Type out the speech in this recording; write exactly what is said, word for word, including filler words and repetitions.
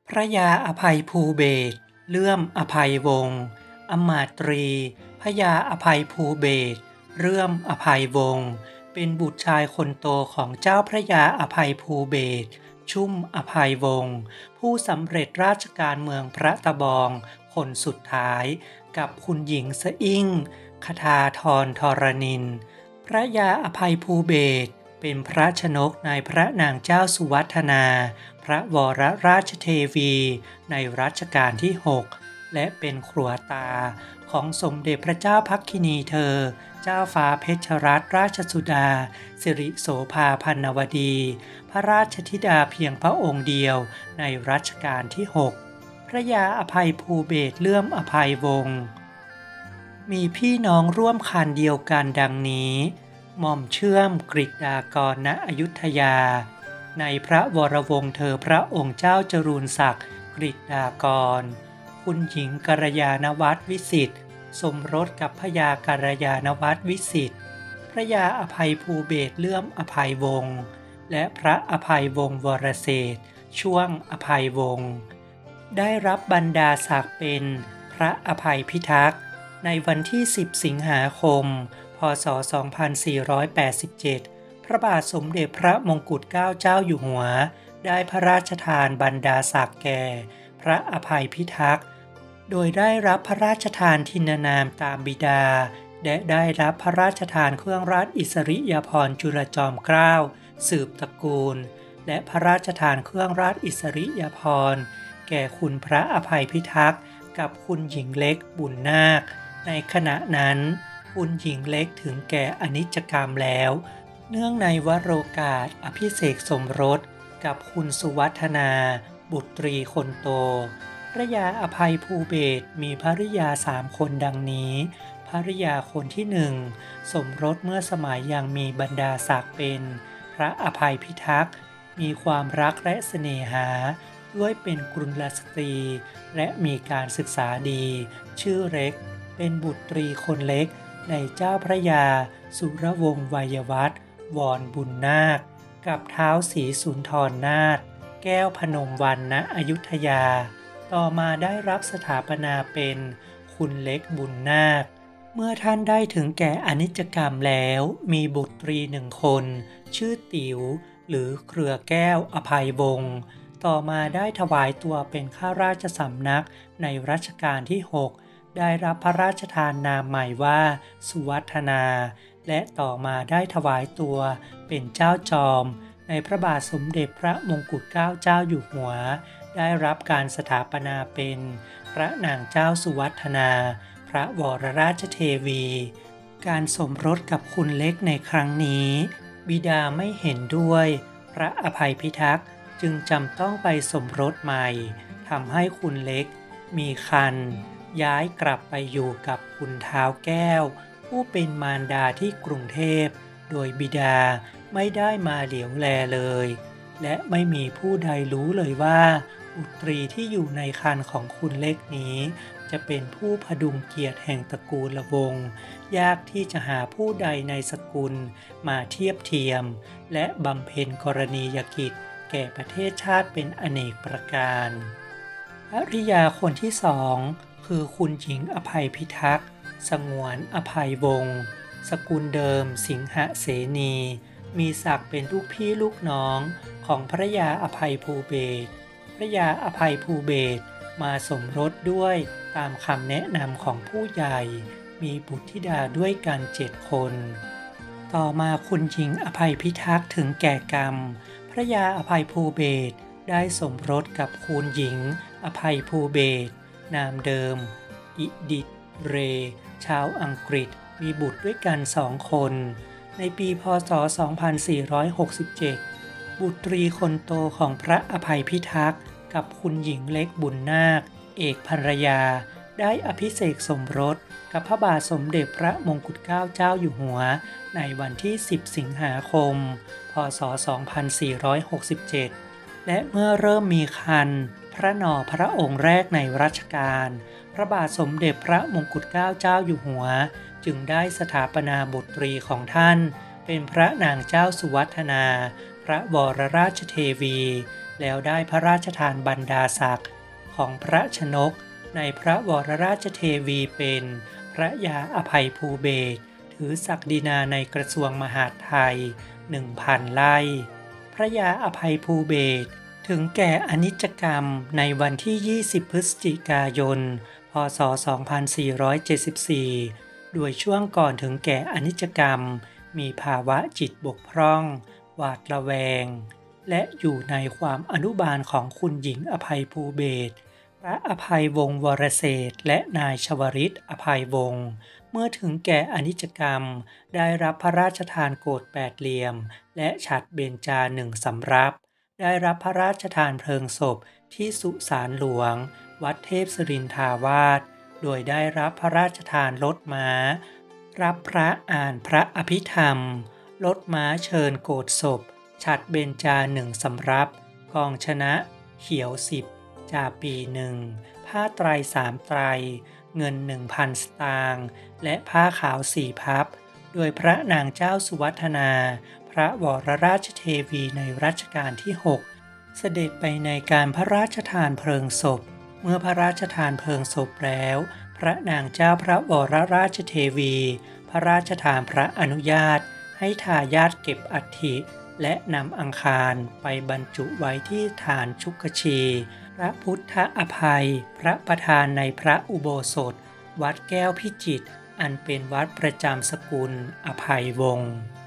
พระยาอภัยภูเบศรเลื่อมอภัยวงศ์อมาตรีพระยาอภัยภูเบศรเลื่อมอภัยวงศ์เป็นบุตรชายคนโตของเจ้าพระยาอภัยภูเบศรชุ่มอภัยวงศ์ผู้สำเร็จราชการเมืองพระตะบองคนสุดท้ายกับคุณหญิงสะอิ่งคทาธรธรณินทร์พระยาอภัยภูเบศรเป็นพระชนกในพระนางเจ้าสุวัฒนาพระวรราชเทวีในรัชกาลที่หกและเป็นครัวตาของสมเด็จพระเจ้าพักคินีเธอเจ้าฟ้าเพชรรัตนราชสุดาสิริโสภาพันวดีพระราชธิดาเพียงพระองค์เดียวในรัชกาลที่หกพระยาอภัยภูเบศรเลื่อมอภัยวงศ์มีพี่น้องร่วมคันเดียวกันดังนี้หม่อมเชื่อมกฤษฎากรณอยุธยาในพระวรวงศ์เธอพระองค์เจ้าจรูนศักดิ์กฤษฎากรคุณหญิงกัลยาณวัฒน์วิสิทธิ์สมรสกับพระยากัลยาณวัฒน์วิสิทธิ์พระยาอภัยภูเบศรเลื่อมอภัยวงศ์และพระอภัยวงศ์วรเศรษฐ์ช่วงอภัยวงศ์ได้รับบรรดาศักดิ์เป็นพระอภัยพิทักษ์ในวันที่สิบสิงหาคมพ.ศ. สองพันสี่ร้อยแปดสิบเจ็ดพระบาทสมเด็จพระมงกุฎเกล้าเจ้าอยู่หัวได้พระราชทานบรรดาศักดิ์แก่พระอภัยพิทักษ์โดยได้รับพระราชทานทินนามตามบิดาและได้รับพระราชทานเครื่องราชอิสริยาภรณ์จุลจอมเกล้าสืบตระกูลและพระราชทานเครื่องราชอิสริยาภรณ์แก่คุณพระอภัยพิทักษ์กับคุณหญิงเล็กบุญนาคในขณะนั้นคุณหญิงเล็กถึงแก่อนิจกรรมแล้วเนื่องในวโรกาสอภิเษกสมรสกับคุณสุวัฒนาบุตรีคนโตพระยาอภัยภูเบศรมีภริยาสามคนดังนี้ภริยาคนที่หนึ่งสมรสเมื่อสมัยยังมีบรรดาศักดิ์เป็นพระอภัยพิทักษ์มีความรักและเสน่หาด้วยเป็นกุลสตรีและมีการศึกษาดีชื่อเล็กเป็นบุตรีคนเล็กในเจ้าพระยาสุรวงศ์วัยวัฒน์วรบุญนาคกับเท้าศรีสุนทรนาถแก้วพนมวรรณณอยุธยาต่อมาได้รับสถาปนาเป็นคุณเล็กบุญนาคเมื่อท่านได้ถึงแก่อนิจกรรมแล้วมีบุตรีหนึ่งคนชื่อติ๋วหรือเครือแก้วอภัยวงศ์ต่อมาได้ถวายตัวเป็นข้าราชสำนักในรัชกาลที่หกได้รับพระราชทานนามใหม่ว่าสุวัฒนาและต่อมาได้ถวายตัวเป็นเจ้าจอมในพระบาทสมเด็จพระมงกุฎเกล้าเจ้าอยู่หัวได้รับการสถาปนาเป็นพระนางเจ้าสุวัฒนาพระวรราชเทวีการสมรสกับคุณเล็กในครั้งนี้บิดาไม่เห็นด้วยพระอภัยพิทักษ์จึงจำต้องไปสมรสใหม่ทำให้คุณเล็กมีครรภ์ย้ายกลับไปอยู่กับคุณเท้าแก้วผู้เป็นมารดาที่กรุงเทพโดยบิดาไม่ได้มาเหลียวแลเลยและไม่มีผู้ใดรู้เลยว่าบุตรีที่อยู่ในครรภ์ของคุณเล็กนี้จะเป็นผู้พดุงเกียรติแห่งตระกูลวงศ์ยากที่จะหาผู้ใดในสกุลมาเทียบเทียมและบำเพ็ญกรณียกิจแก่ประเทศชาติเป็นอเนกประการภริยาคนที่สองคือคุณหญิงอภัยพิทักษ์สงวนอภัยวงศ์สกุลเดิมสิงหเสนีมีศักดิ์เป็นลูกพี่ลูกน้องของพระยาอภัยภูเบศรพระยาอภัยภูเบศรมาสมรสด้วยตามคำแนะนำของผู้ใหญ่มีบุตรธิดาด้วยกันเจ็ดคนต่อมาคุณหญิงอภัยพิทักษ์ถึงแก่กรรมพระยาอภัยภูเบศรได้สมรสกับคุณหญิงอภัยภูเบศรนามเดิมอิดิทเรชาวอังกฤษมีบุตรด้วยกันสองคนในปีพ.ศ. สองพันสี่ร้อยหกสิบเจ็ดบุตรีคนโตของพระอภัยพิทักษ์กับคุณหญิงเล็กบุญนาคเอกภรรยาได้อภิเษกสมรสกับพระบาทสมเด็จพระมงกุฎเกล้าเจ้าอยู่หัวในวันที่สิบสิงหาคมพ.ศ. สองพันสี่ร้อยหกสิบเจ็ดและเมื่อเริ่มมีครรภ์พระนอพระองค์แรกในรัชกาลพระบาทสมเด็จพระมงกุฎเกล้าเจ้าอยู่หัวจึงได้สถาปนาบุตรีของท่านเป็นพระนางเจ้าสุวัฒนาพระวรราชเทวีแล้วได้พระราชทานบรรดาศักดิ์ของพระชนกในพระวรราชเทวีเป็นพระยาอภัยภูเบศรถือศักดินาในกระทรวงมหาดไทย หนึ่งพัน ไร่พระยาอภัยภูเบศรถึงแก่อนิจกรรมในวันที่ ยี่สิบ พฤศจิกายน พ.ศ. สองพันสี่ร้อยเจ็ดสิบสี่ โดยช่วงก่อนถึงแก่อนิจกรรมมีภาวะจิตบกพร่องหวาดระแวงและอยู่ในความอนุบาลของคุณหญิงอภัยภูเบศรพระอภัยวงศ์วรเศรษฐ์และนายชวริตอภัยวงศ์เมื่อถึงแก่อนิจกรรมได้รับพระราชทานโกฐแปดเหลี่ยมและฉัตรเบญจาหนึ่งสำรับได้รับพระราชทานเพลิงศพที่สุสานหลวงวัดเทพศิรินทาวาสโดยได้รับพระราชทานรถม้ารับพระอ่านพระอภิธรรมรถม้าเชิญโกฐศพฉัตรเบญจาหนึ่งสำรับกองชนะเขียวสิบจาปีหนึ่งผ้าไตรสามไตรเงิน หนึ่งพัน สตางค์และผ้าขาวสี่พับโดยพระนางเจ้าสุวัฒนาพระวรราชเทวีในรัชกาลที่หกเสด็จไปในการพระราชทานเพลิงศพเมื่อพระราชทานเพลิงศพแล้วพระนางเจ้าพระวรราชเทวีพระราชทานพระอนุญาตให้ทายาทเก็บอัฐิและนำอังคารไปบรรจุไว้ที่ฐานชุกชีพระพุทธอภัยพระประธานในพระอุโบสถวัดแก้วพิจิตรอันเป็นวัดประจำสกุลอภัยวงศ์